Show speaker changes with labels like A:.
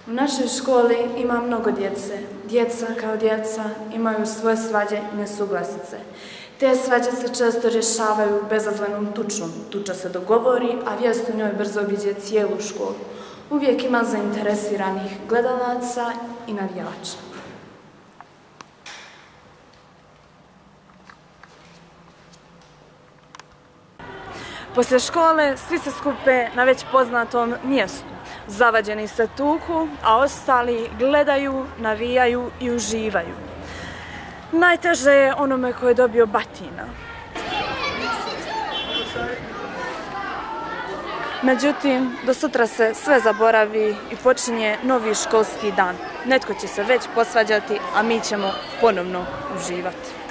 A: U našoj školi ima mnogo djece. Djeca kao djeca imaju svoje svađe i nesuglasice. Te svađe se često rješavaju bezazlenom tučom. Tuča se dogovori, a vijest o njoj brzo obiđe cijelu školu. Uvijek ima zainteresiranih gledalaca i navijača. Poslije škole svi se skupe na već poznatom mjestu. Zavađeni se tuku, a ostali gledaju, navijaju i uživaju. Najteže je onome koji je dobio batina. Međutim, do sutra se sve zaboravi i počinje novi školski dan. Netko će se već posvađati, a mi ćemo ponovno uživati.